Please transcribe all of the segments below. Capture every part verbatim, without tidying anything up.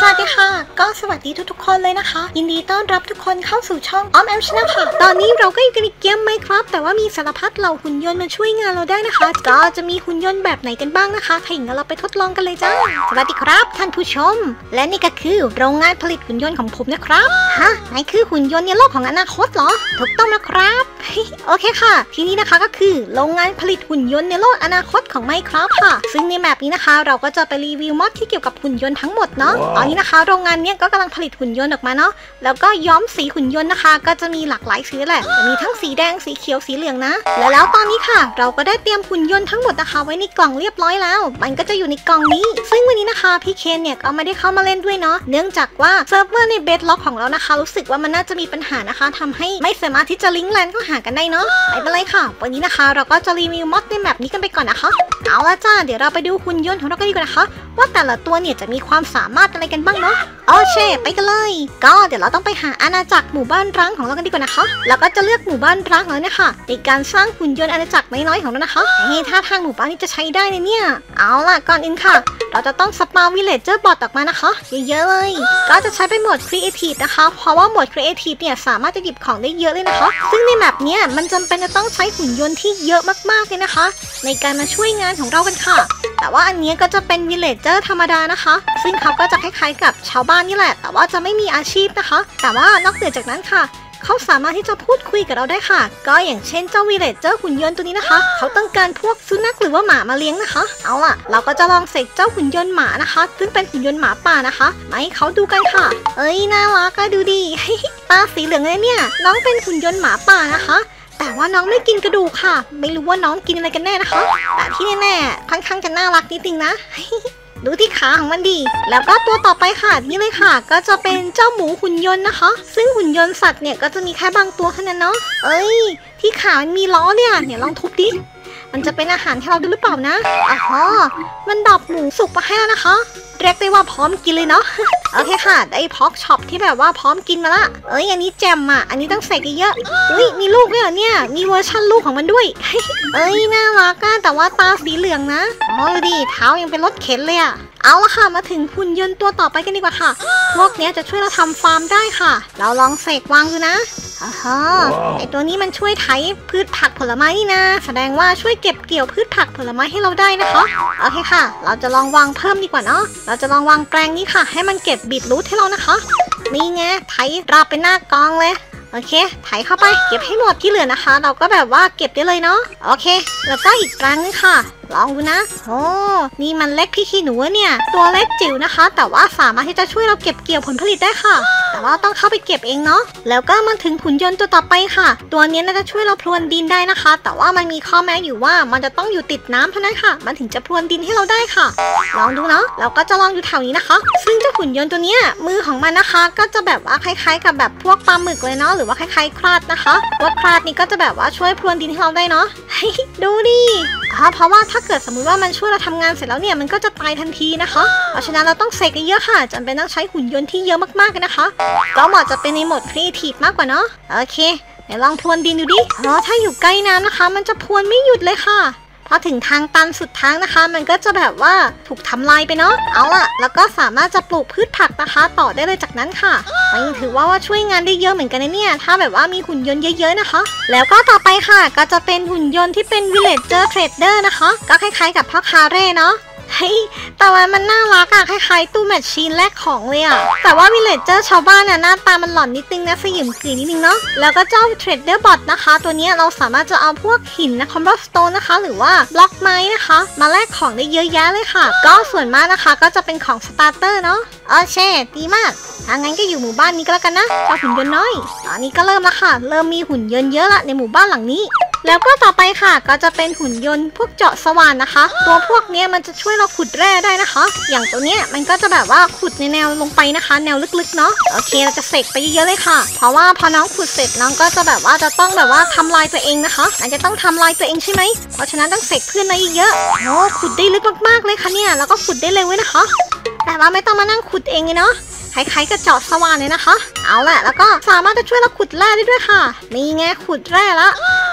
วัสดีค่ะก็สวัสดีทุกๆคนเลยนะคะยินดีต้อนรับทุกคนเข้าสู่ช่องออมแอมชาแนลค่ะตอนนี้เราก็อยู่กันในเกมไหมครับแต่ว่ามีสารพัดเหล่าหุ่นยนต์มาช่วยงานเราได้นะคะก็จะมีหุ่นยนต์แบบไหนกันบ้างนะคะถ้าอย่างนั้นเราไปทดลองกันเลยจ้าสวัสดีครับท่านผู้ชมและนี่ก็คือโรงงานผลิตหุ่นยนต์ของผมนะครับฮะไหนคือหุ่นยนต์ในโลกของอนาคตเหรอถูกต้องนะครับโอเคค่ะทีนี้นะคะก็คือโรงงานผลิตหุ่นยนต์ในโลกอนาคตของไมครับค่ะซึ่งในแมปนี้นะคะเราก็จะไปรีวิวมอดที่เกี่ยวกับหุ่นยนต์ทั้งหมดเนาะ wow. ตอนนี้นะคะโรงงานนี้ก็กำลังผลิตหุ่นยนต์ออกมาเนาะแล้วก็ย้อมสีหุ่นยนต์นะคะก็จะมีหลากหลายสีแหละจะมีทั้งสีแดงสีเขียวสีเหลืองนะและแล้วตอนนี้ค่ะเราก็ได้เตรียมหุ่นยนต์ทั้งหมดนะคะไว้ในกล่องเรียบร้อยแล้วมันก็จะอยู่ในกล่องนี้ซึ่งวันนี้นะคะพี่เคนเนี่ยก็ไม่ได้เข้ามาเล่นด้วยเนาะเนื่องจากว่าเซิร์ฟเวอร์ในเบสล็อกของเรานะคะรู้สึกว่ามันน่าจะมีปัญหานะคะทำให้ไม่สามารถที่จะลิงก์แลนเข้าหากันได้เนาะไม่เป็นไรค่ะวันนี้นะคะเราก็จะรีวิวมอดในแมปนี้กันไปก่อนนะคะเอาละจ้าเดี๋ยวเราไปดูหุ่นยนต์ของเรากันดีกว่านะคะว่าแต่ละตัวเนี่ยจะมีความสามารถอะไรกันบ้างเนาะโอเคไปกันเลยก็เดี๋ยวเราต้องไปหาอาณาจักรหมู่บ้านร้างของเรากันดีกว่านะคะแล้วก็จะเลือกหมู่บ้านร้างของเราเนี่ยค่ะในการสร้างหุ่นยนต์อาณาจักรน้อยๆของเรานะคะเฮ้ถ้าทางหมู่บ้านนี้จะใช้ได้เนี่ยเอาล่ะก่อนอื่นค่ะเราจะต้องสปาวิลเลจเจอร์บอทออกมานะคะเยอะๆเลยก็จะใช้เป็นโหมดครีเอทีฟนะคะเพราะว่าโหมดครีเอทีฟเนี่ยสามารถจะหยิบของได้เยอะเลยนะคะซึ่งในแมปเนี้ยมันจำเป็นจะต้องใช้หุ่นยนต์ที่เยอะมากๆเลยนะคะในการมาช่วยงานของเรากันค่ะแต่ว่าอันนี้ก็จะเป็นวิลเลจเจอร์ธรรมดานะคะซึ่งเขาก็จะคล้ายๆกับชาวบ้านนี่แหละแต่ว่าจะไม่มีอาชีพนะคะแต่ว่านอกเหนือจากนั้นค่ะเขาสามารถที่จะพูดคุยกับเราได้ค่ะก็อย่างเช่นเจ้าวิลเลจเจอร์หุ่นยนต์ตัวนี้นะคะเขาต้องการพวกสุนัขหรือว่าหมามาเลี้ยงนะคะเอาล่ะเราก็จะลองเสกเจ้าหุ่นยนต์หมานะคะซึ่งเป็นหุ่นยนต์หมาป่านะคะมาให้เขาดูกันค่ะเอ้ยน่ารักก็ดูดี ตาสีเหลืองเลยเนี่ยน้องเป็นหุ่นยนต์หมาป่านะคะแต่ว่าน้องไม่กินกระดูกค่ะไม่รู้ว่าน้องกินอะไรกันแน่นะคะแต่ที่แน่ๆค่อนข้างจะน่ารักนิดนึงนะ ดูที่ขาของมันดีแล้วก็ตัวต่อไปค่ะนี่เลยค่ะก็จะเป็นเจ้าหมูหุ่นยนต์นะคะซึ่งหุ่นยนต์สัตว์เนี่ยก็จะมีแค่บางตัวแค่นั้นเนาะเอ้ยที่ขามันมีล้อเนี่ยเนี่ยลองทุบดิมันจะเป็นอาหารให้เราดูหรือเปล่านะอ๋อมันดอกหมูสุกมาให้แล้วนะคะเรียกได้ว่าพร้อมกินเลยเนาะ โอเคค่ะได้พ็อกช็อปที่แบบว่าพร้อมกินมาละเอ้ยอันนี้แจมอ่ะอันนี้ต้องใส่เยอะอุ้ยมีลูกด้วยเหรอเนี่ยมีเวอร์ชั่นลูกของมันด้วย เอ้ยน่ารักอ่ะแต่ว่าตาสีเหลืองนะอ๋อดิเท้ายังเป็นรถเข็นเลยอ่ะเอาละค่ะมาถึงหุ่นยนต์ตัวต่อไปกันดีกว่าค่ะพวกนี้จะช่วยเราทำฟาร์มได้ค่ะเราลองเสกวางดูนะอ๋อไอตัวนี้มันช่วยไถพืชผักผลไม้นี่นะแสดงว่าช่วยเก็บเกี่ยวพืชผักผลไม้ให้เราได้นะคะโอเคค่ะเราจะลองวางเพิ่มดีกว่าเนาะเราจะลองวางแปลงนี้ค่ะให้มันเก็บบีทรูทให้เรานะคะนี่ไงไถราบเป็นหน้ากองเลยโอเคไถเข้าไปเก็บให้หมดที่เหลือนะคะเราก็แบบว่าเก็บได้เลยเนาะโอเคแล้วก็อีกแปลงนึงค่ะลองดูนะโอ้นี่มันเล็กพี่ขี้หนูเนี่ยตัวเล็กจิ๋วนะคะแต่ว่าสามารถที่จะช่วยเราเก็บเกี่ยวผลผลิตได้ค่ะแต่ว่าต้องเข้าไปเก็บเองเนาะแล้วก็มาถึงหุ่นยนต์ตัวต่อไปค่ะตัวนี้น่าจะช่วยเราพรวนดินได้นะคะแต่ว่ามันมีข้อแม้อยู่ว่ามันจะต้องอยู่ติดน้ำเท่านั้นค่ะมันถึงจะพรวนดินให้เราได้ค่ะลองดูเนาะเราก็จะลองอยู่แถวนี้นะคะซึ่งเจ้าหุ่นยนต์ตัวนี้มือของมันนะคะก็จะแบบว่าคล้ายๆกับแบบพวกปลาหมึกเลยเนาะหรือว่าคล้ายๆคราดนะคะว่าคราดนี้ก็จะแบบว่าช่วยพรวนดินให้เราได้เนาะ ดูดิเพราะว่าถ้าเกิดสมมุติว่ามันช่วยเราทำงานเสร็จแล้วเนี่ยมันก็จะตายทันทีนะคะเพราะฉะนั้นเราต้องเสกเยอะค่ะจำเป็นต้องใช้หุ่นยนต์ที่เยอะมากๆเลยนะคะก็เหมาะจะเป็นในโหมดครีเอทีฟมากกว่าเนาะโอเคเดี๋ยวลองพรวนดินดูดิเพราะถ้าอยู่ใกล้น้ำนะคะมันจะพรวนไม่หยุดเลยค่ะพอถึงทางตันสุดทางนะคะมันก็จะแบบว่าถูกทำลายไปเนาะเอาล่ะแล้วก็สามารถจะปลูกพืชผักนะคะต่อได้เลยจากนั้นค่ะมันถือว่าว่าช่วยงานได้เยอะเหมือนกันนะเนี่ยถ้าแบบว่ามีหุ่นยนต์เยอะๆนะคะแล้วก็ต่อไปค่ะก็จะเป็นหุ่นยนต์ที่เป็น Villager Trader นะคะก็คล้ายๆกับพ่อค้าเร่เนาะเฮ้ยแต่ว่ามันน่ารักอะคล้ายๆตู้แมชชีนแลกของเลยอะแต่ว่าวิลเลจเจอร์ชาวบ้านน่ะหน้าตามันหล่อนนิดนึงนะสยิมกรีนิดนึงเนาะแล้วก็เจ้าเทรดเดอร์บอทนะคะตัวนี้เราสามารถจะเอาพวกหินนะคอมโบสโตนนะคะหรือว่าบล็อกไม้นะคะมาแลกของได้เยอะแยะเลยค่ะก็ส่วนมากนะคะก็จะเป็นของสตาร์เตอร์เนาะโอเคดีมากถ้างั้นก็อยู่หมู่บ้านนี้ก็แล้วกันนะเจ้าหุ่นยนต์น้อยตอนนี้ก็เริ่มแล้วค่ะเริ่มมีหุ่นยนต์เยอะละในหมู่บ้านหลังนี้แล้วก็ต่อไปค่ะก็จะเป็นหุ่นยนต์พวกเจาะสว่านนะคะตัวพวกนี้มันจะช่วยเราขุดแร่ได้นะคะอย่างตัวเนี้ยมันก็จะแบบว่าขุดในแนวลงไปนะคะแนวลึกๆเนาะโอเคเราจะเสกไปเยอะๆเลยค่ะเพราะว่าพอน้องขุดเสร็จน้องก็จะแบบว่าจะต้องแบบว่าทำลายตัวเองนะคะอาจจะต้องทำลายตัวเองใช่ไหมเพราะฉะนั้นต้องเสกเพื่อนมาเยอะๆโอ้ขุดได้ลึกมากๆเลยค่ะเนี่ยแล้วก็ขุดได้เร็วด้วยนะคะแต่ว่าไม่ต้องมานั่งขุดเองเลยเนาะคล้ายๆกับเจาะสว่านเลยนะคะเอาแหละแล้วก็สามารถจะช่วยเราขุดแร่ได้ด้วยค่ะนี่ไงขุดแร่ละ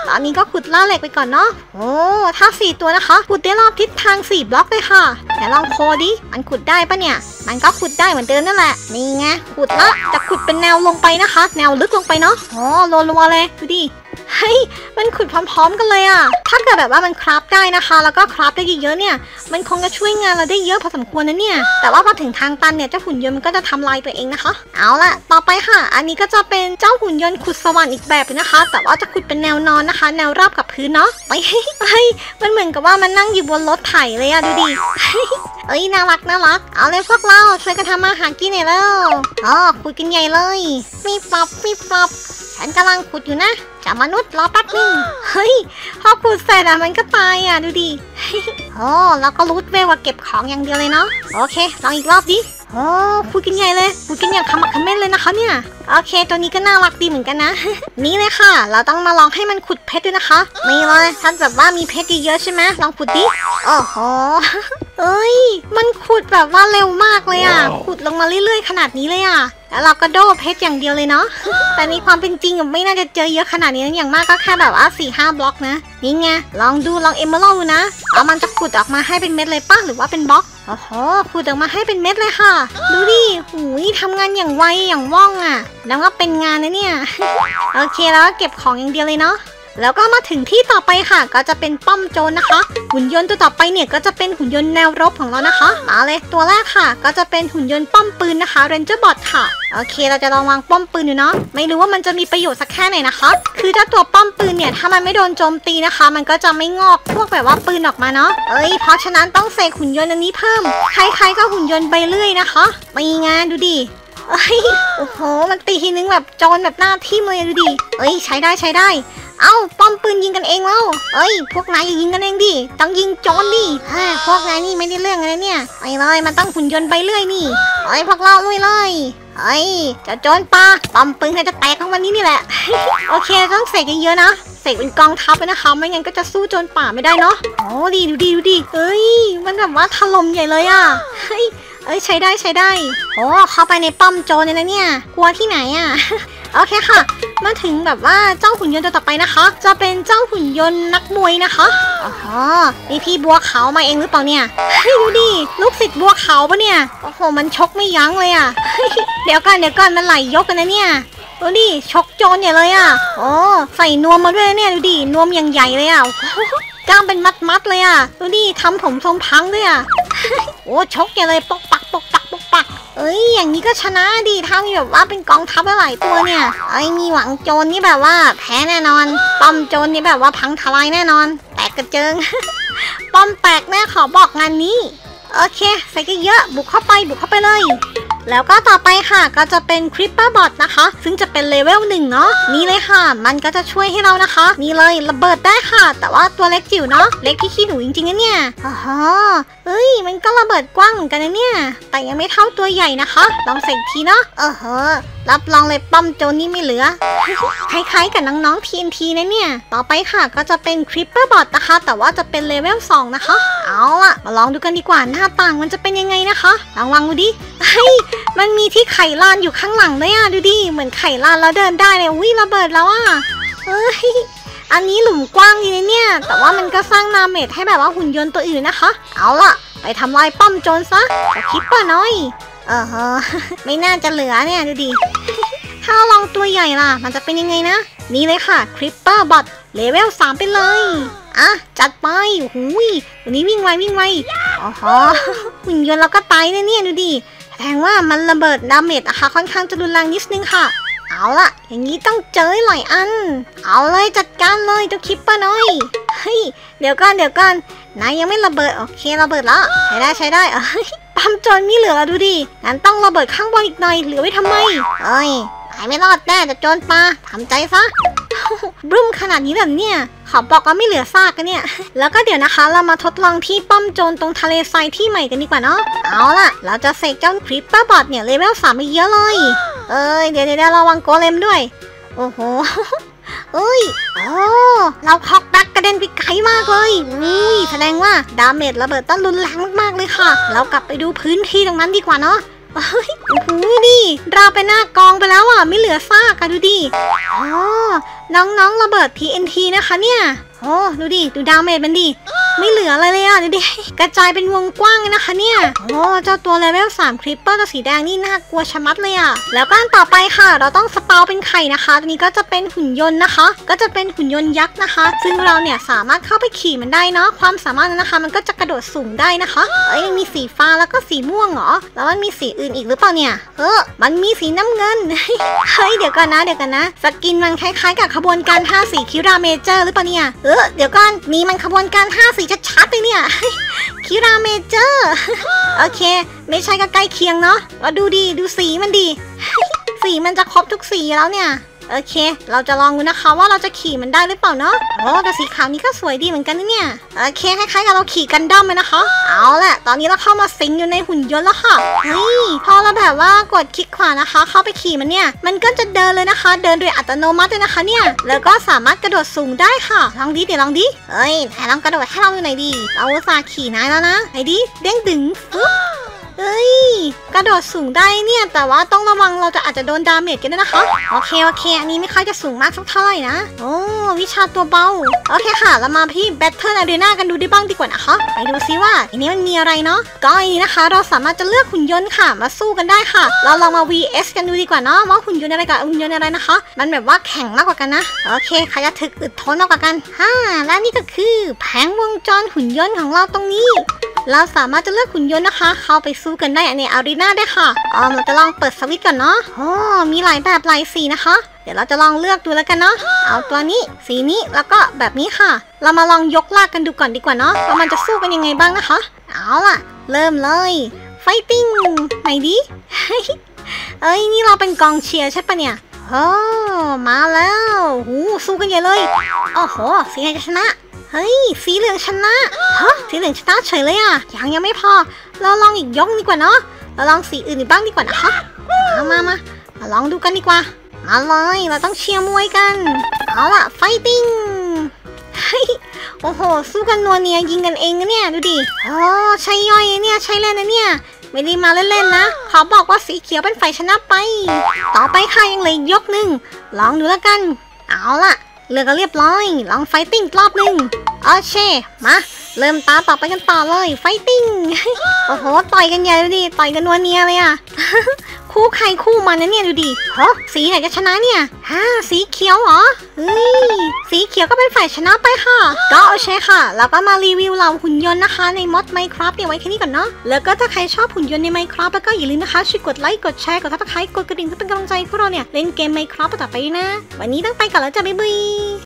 ตอนนี้ก็ขุดล่าเหล็กไปก่อนเนาะโอ้ถ้าสี่ตัวนะคะขุดได้รอบทิศทางสี่บล็อกเลยค่ะเดี๋ยวลองโคดิมันขุดได้ปะเนี่ยมันก็ขุดได้เหมือนเดิมนั่นแหละนี่ไงขุดละจะขุดเป็นแนวลงไปนะคะแนวลึกลงไปเนาะอ๋อรัวๆเลยดูดิเฮ้ยมันขุดพร้อมๆกันเลยอะถ้าเกิดแบบว่ามันคราฟได้นะคะแล้วก็คราฟได้เยอะๆเนี่ยมันคงจะช่วยงานเราได้เยอะพอสมควรนะเนี่ยแต่ว่าพอถึงทางตันเนี่ยเจ้าหุ่นยนต์มันก็จะทำลายตัวเองนะคะเอาล่ะต่อไปค่ะอันนี้ก็จะเป็นเจ้าหุ่นยนต์ขุดสวรรค์อีกแบบนะคะแต่ว่าจะขุดเป็นแนวนอนนะคะแนวราบกับพื้นเนาะไปเฮ้ยมันเหมือนกับว่ามันนั่งอยู่บนรถไถเลยอะดูดิเอ้ยน่ารักน่ารักเอาเลยพวกเราช่วยกันทำมาหากินหน่อยแล้วอ๋อขุดกันใหญ่เลยมีปรับมีปรับฉันกำลังขุดอยู่นะจะมนุษย์รอแป๊บนึงเฮ้ยพอขุดเสร็จอะมันก็ตายอะดูดิโอ้แล้วก็รูทเวลว่าเก็บของอย่างเดียวเลยเนาะโอเคลองอีกรอบดิโอ้ขุดกันใหญ่เลยขุดกันอย่างขมักเขม้นเลยนะคะเนี่ยโอเคตัวนี้ก็น่ารักดีเหมือนกันนะ นี่เลยค่ะเราต้องมาลองให้มันขุดเพชรด้วยนะคะนี่เลยท่านแบบว่ามีเพชรเยอะๆใช่ไหมลองขุดดิโอ้โหเอ้ยมันขุดแบบว่าเร็วมากเลยอ่ะ wow. ขุดลงมาเรื่อยๆขนาดนี้เลยอ่ะแล้วเราก็โดดเพชรอย่างเดียวเลยเนาะ แต่ในความเป็นจริงไม่น่าจะเจอเยอะขนาดนี้อย่างมากก็แค่แบบว่า สี่ห้า บล็อกนะนี่ไงลองดูลองเอเมอรัลด์นะเอามันจะขุดออกมาให้เป็นเม็ดเลยป่ะหรือว่าเป็นบล็อกโอ้โหขุดออกมาให้เป็นเม็ดเลยค่ะดูดิหูยทำงานอย่างไวอย่างว่องอ่ะแล้วก็เป็นงานนะเนี่ย โอเคแล้วก็เก็บของอย่างเดียวเลยเนาะแล้วก็มาถึงที่ต่อไปค่ะก็จะเป็นป้อมโจรนะคะหุ่นยนต์ตัวต่อไปเนี่ยก็จะเป็นหุ่นยนต์แนวรบของเรานะคะมาเลยตัวแรกค่ะก็จะเป็นหุ่นยนต์ป้อมปืนนะคะเรนเจอร์บอทค่ะโอเคเราจะลองวางป้อมปืนอยู่เนาะไม่รู้ว่ามันจะมีประโยชน์สักแค่ไหนนะคะคือถ้าตัวป้อมปืนเนี่ยถ้ามันไม่โดนโจมตีนะคะมันก็จะไม่งอกพวกแบบว่าปืนออกมาเนาะเอ้ยเพราะฉะนั้นต้องเสกหุ่นยนต์อันนี้เพิ่มคล้ายๆกับหุ่นยนต์ใบเลื่อยนะคะไปงานดูดิเอ้ยโอ้โหมันตีทีนึงแบบโจรแบบหน้าทิ่มเลยดูดิเอ้ยใช้ได้ใช้ได้เอ้าป้อมปืนยิงกันเองแล้วเอ้ยพวกนายอย่ายิงกันเองดิต้องยิงโจรดิฮ่าพวกนายนี่ไม่ได้เรื่องเลยเนี่ยไอ้เลยมันต้องหุ่นยนต์ไปเรื่อยนี่ไอ้พวกเราลุยเลยไอ้จะโจรปะป้อมปืนจะแตกทั้งวันนี้นี่แหละ โอเคต้องเสกเยอะๆนะเสกเป็นกองทัพเลยนะคะไม่งั้นก็จะสู้โจรป่าไม่ได้เนาะโอ้ดีดูดีดูดีเอ้ยมันแบบว่าถล่มใหญ่เลยอ่ะเฮ้ยเอ้ยใช้ได้ใช้ได้โอ้เข้าไปในป้อมโจรเลยนะเนี่ยกลัวที่ไหนอ่ะ โอเคค่ะมาถึงแบบว่าเจ้าหุ่นยนต์ตัวต่อไปนะคะจะเป็นเจ้าหุ่นยนต์นักมวยนะคะอ๋อนี่พี่บัวขาวมาเองหรือเปล่าเนี่ยให้ดูดิลูกศิษย์บัวขาวปะเนี่ยโอ้โหมันชกไม่ยั้งเลยอ่ะ เดี๋ยวก่อนเดี๋ยวก่อนมันไหลยกกันนะเนี่ยดูดิชกโจรใหญ่เลยอ่ะโอ้ใส่นวมมาด้วยเนี่ยดูดินวมอย่างใหญ่เลยอ่ะกล้ามเป็นมัดๆเลยอ่ะดูดิทำผมทรงพังด้วยอ่ะ โอ้ชกใหญ่เลยปกปักปกปักปกปักเอ้ยอย่างนี้ก็ชนะดีถ้ามีแบบว่าเป็นกองทัพหลายตัวเนี่ยไอ้มีหวังโจรนี่แบบว่าแพ้แน่นอนป้อมโจรนี่แบบว่าพังทลายแน่นอนแตกกระเจิง ป้อมแตกแน่ขอบอกงานนี้โอเคใส่กันเยอะบุกเข้าไปบุกเข้าไปเลยแล้วก็ต่อไปค่ะก็จะเป็นคริปเปอร์บอทนะคะซึ่งจะเป็นเลเวลหนึ่งเนาะนี่เลยค่ะมันก็จะช่วยให้เรานะคะนี่เลยระเบิดได้ค่ะแต่ว่าตัวเล็กจิ๋วเนาะเล็กที่ขี้หนูจริงๆนะเนี่ยอ๋อเอ้ยมันก็ระเบิดกว้างเหมือนกันนะเนี่ยแต่ยังไม่เท่าตัวใหญ่นะคะลองเสกทีเนาะเออเฮ้อรับรองเลยป้อมโจรนี่ไม่เหลือ คล้ายๆกับน้องๆ ที เอ็น ที นะเนี่ยต่อไปค่ะก็จะเป็นคริปเปอร์บอทนะคะแต่ว่าจะเป็นเลเวลสองนะคะเอาล่ะมาลองดูกันดีกว่าหน้าต่างมันจะเป็นยังไงนะคะลองวางดูดิเฮ้ยมันมีที่ไข่ลานอยู่ข้างหลังด้วยอ่ะดูดิเหมือนไข่ลานแล้วเดินได้เลยวิ่งระเบิดแล้วอ่ะเอ้ยอันนี้หลุมกว้างดีนะเนี่ยแต่ว่ามันก็สร้างดาเมจให้แบบว่าหุ่นยนต์ตัวอื่นนะคะเอาล่ะไปทำลายป้อมโจรซะแต่คิดป่ะน้อยเออฮะไม่น่าจะเหลือเนี่ยดูดิถ้าลองตัวใหญ่ล่ะมันจะเป็นยังไงนะนี่เลยค่ะคริปเปอร์บอทเลเวลสามไปเลยอ่ะจัดไปหูยวันนี้วิ่งไววิ่งไวอ๋อฮะหุ่นยนต์เราก็ตายเนี่ยดูดิแสดงว่ามันระเบิดดาเมจนะคะค่อนข้างจะรุนแรงนิดนึงค่ะเอาล่ะอย่างนี้ต้องเจอหลายอันเอาเลยจัดการเลยเจ้าคิปเปอร์น้อยเฮ้ยเดี๋ยวก่อนเดี๋ยวก่อนนายยังไม่ระเบิดโอเคระเบิดแล้วใช้ได้ใช้ได้เอ้ยปั๊มโจรนี่เหลือดูดิงั้นต้องระเบิดข้างบนอีกหน่อยเหลือไว้ทำไมเอ้ยนายไม่รอดแน่จะโจรปลาทำใจซะบึ้มขนาดนี้แบบเนี่ยขอบอกว่าไม่เหลือซากกันเนี่ยแล้วก็เดี๋ยวนะคะเรามาทดลองที่ป้อมโจรตรงทะเลทรายที่ใหม่กันดีกว่าเนาะเอาล่ะเราจะเสกเจ้าคริปเปอร์บอทเนี่ยเลเวลสามไปเยอะเลยเอ้ยเดี๋ยวเดี๋ยวระวังโกเลมด้วยโอ้โหเอ้ยโอ้เราฮอกดักกระเด็นไปไกลมากเลยอุ้ยแสดงว่าดาเมจระเบิดต้นรุนแรงมากๆเลยค่ะเรากลับไปดูพื้นที่ตรงนั้นดีกว่าเนาะเฮ้ยโอ้โหดิเราไปหน้ากองไปแล้วอ่ะไม่เหลือซากกันดูดิอ๋อน้องๆระเบิด ที เอ็น ที นะคะเนี่ยโอ้ดูดิดูดาเมจมันดิไม่เหลืออะไรเลยอ่ะดูดิกระจายเป็นวงกว้างเลยนะคะเนี่ยโอ้เจ้าตัวเลเวลสามคริปเปอร์ตัวสีแดงนี่น่ากลัวชะมัดเลยอ่ะแล้วก็ต่อไปค่ะเราต้องสปาวเป็นไข่นะคะตัวนี้ก็จะเป็นหุ่นยนต์นะคะก็จะเป็นหุ่นยนต์ยักษ์นะคะซึ่งเราเนี่ยสามารถเข้าไปขี่มันได้เนาะความสามารถนั้นนะคะมันก็จะกระโดดสูงได้นะคะเอ้ยมีสีฟ้าแล้วก็สีม่วงเหรอแล้วมันมีสีอื่นอีกหรือเปล่าเนี่ยเออมันมีสีน้ำเงิน เฮ้ยเดี๋ยวก่อนนะเดี๋ยวกันนะสกินมันคล้ายๆกับขบวนการห้าสีคิราเมเจอร์หรือเปล่าเนี่ยเออเดี๋ยวก่อนนี่มันขบวนการห้าสีชัดๆเลยเนี่ย คิราเมเจอร์ โอเคไม่ใช่ก็ใกล้เคียงเนาะว่าดูดีดูสีมันดี สีมันจะครบทุกสีแล้วเนี่ยโอเคเราจะลองดูนะคะว่าเราจะขี่มันได้หรือเปล่าเนาะโอ้แต่สีขาวนี้ก็สวยดีเหมือนกันนะเนี่ยโอเคคล้ายๆกับเราขี่กันดั้มเลยนะคะเอาแหละตอนนี้เราเข้ามาสิงอยู่ในหุ่นยนต์แล้วค่ะเฮ้ยพอเราแบบว่ากดคลิกขวานะคะเข้าไปขี่มันเนี่ยมันก็จะเดินเลยนะคะเดินโดยอัตโนมัติเลยนะคะเนี่ยแล้วก็สามารถกระโดดสูงได้ค่ะลองดิเดี๋ยวลองดิเฮ้ยไหนลองกระโดดให้เราดูหน่อยดิเราอุตส่าห์ขี่นายแล้วนะไหนดิเด้งดึงปุ๊บเอ้ยกระโดดสูงได้เนี่ยแต่ว่าต้องระวังเราจะอาจจะโดนดาเมจกันด้วยนะคะโอเคโอเคอันนี้ไม่ค่อยจะสูงมากสักเท่าไหร่นะโอ้วิชาตัวเบาโอเคค่ะเรามาพี่แบทเทิลอารีนากันดูได้บ้างดีกว่านะคะไปดูซิว่าอันนี้มันมีอะไรเนาะก็อันนี้นะคะเราสามารถจะเลือกหุ่นยนต์ค่ะมาสู้กันได้ค่ะเราลองมา วี เอส กันดูดีกว่าเนาะว่าหุ่นยนต์อะไรกับหุ่นยนต์อะไรนะคะมันแบบว่าแข็งมากกว่ากันนะโอเคใครจะถึกอึดทนมากกว่ากันฮ่าและนี่ก็คือแผงวงจรหุ่นยนต์ของเราตรงนี้เราสามารถจะเลือกหุ่นยนต์นะคะเข้าไปสู้กันได้ในอารีนาได้ค่ะอ๋อเราจะลองเปิดสวิตช์ก่อนเนาะโอ้มีหลายแบบหลายสีนะคะเดี๋ยวเราจะลองเลือกดูแล้วกันเนาะเอาตัวนี้สีนี้แล้วก็แบบนี้ค่ะเรามาลองยกลากกันดูก่อนดีกว่าเนาะว่ามันจะสู้กันยังไงบ้างนะคะเอาล่ะเริ่มเลยไฟติ้งไหนดิ เอ้ยนี่เราเป็นกองเชียร์ใช่ปะเนี่ยโอ้มาแล้วหูสู้กันใหญ่เลยโอ้โหสีไหนจะชนะเฮ้ยสีเหลืองชนะฮะสีเหลืองชนะเฉยเลยอ่ะยังยังไม่พอเราลองอีกยกดีกว่าเนาะเราลองสีอื่นอีกบ้างดีกว่านะคะมามามามาลองดูกันดีกว่ามาเลยเราต้องเชียร์มวยกันเอาล่ะไฟติ้งเฮ้ยโอ้โหสู้กันนัวเนียยิงกันเองนะเนี่ยดูดิโอ้ใช่ย่อยเนี่ยใช่เล่นนะเนี่ยไม่ได้มาเล่นๆนะเขาบอกว่าสีเขียวเป็นฝ่ายชนะไปต่อไปค่ะยังเหลืออีกยกหนึ่งลองดูแล้วกันเอาล่ะเลือกก็เรียบร้อยลองไฟติ้งรอบหนึ่งโอเคมาเริ่มตาต่อไปกันต่อเลยไฟติ้ง โอ้โหต่อยกันใหญ่ดูดิต่อยกันนัวเนียเลยอ่ะ คู่ใครคู่มันนะเนี่ยดูดิฮะสีไหนจะชนะเนี่ยฮ่าสีเขียวเหรอเฮ้ยสีเขียวก็เป็นฝ่ายชนะไปค่ะก็โอเคค่ะแล้วก็มารีวิวเหล่าหุ่นยนต์นะคะในมอด Minecraft เนี่ยไว้แค่นี้ก่อนเนาะแล้วก็ถ้าใครชอบหุ่นยนต์ใน Minecraft แล้วก็อย่าลืมนะคะช่วยกดไลค์กดแชร์กดซับสไครบ์กดกระดิ่งเพื่อเป็นกำลังใจพวกเราเนี่ยเล่นเกม Minecraft ต่อไปด้วยนะวันนี้ต้องไปก่อนแล้วจ้ะบ๊ายบาย